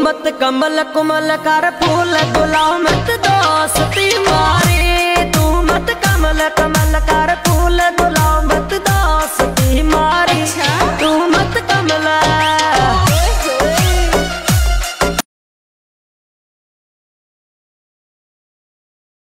मत कमल कुमल कर फूल गुलाम मत दोस्ती मारे, तू मत कमल कमल